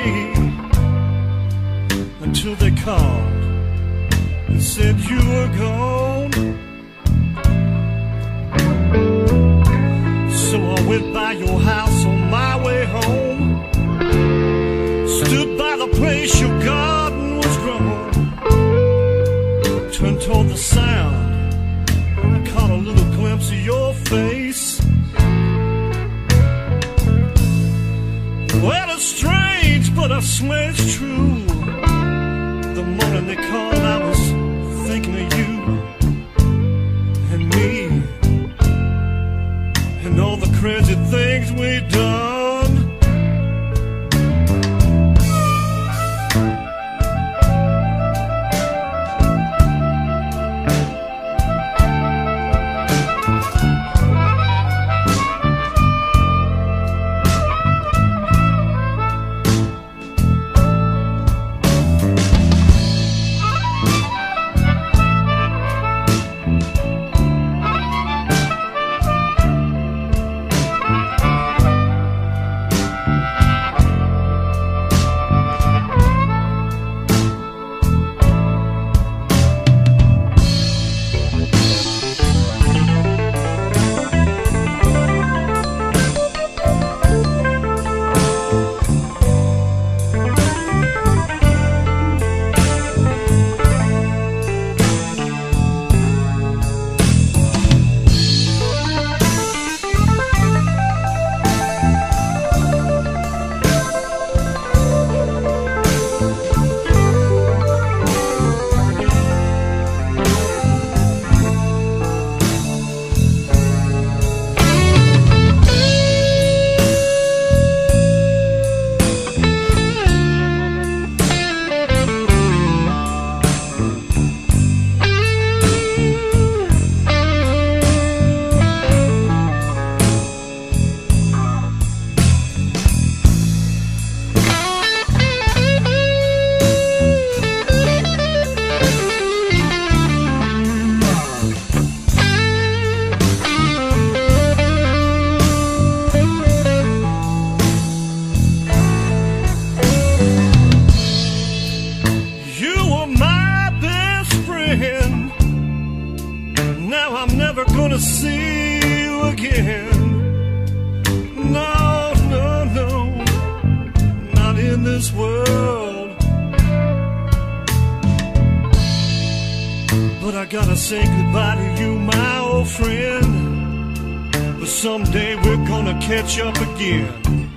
until they called and said you were gone. So I went by your house on my way home, stood by the place your garden was grown, turned toward the sound. I caught a little glimpse of your face. Well, it's strange, but I swear it's true. The morning they called, I was thinking of you and me and all the crazy things we done. Now I'm never gonna see you again. No, no, no, not in this world. But I gotta say goodbye to you, my old friend. But someday we're gonna catch up again.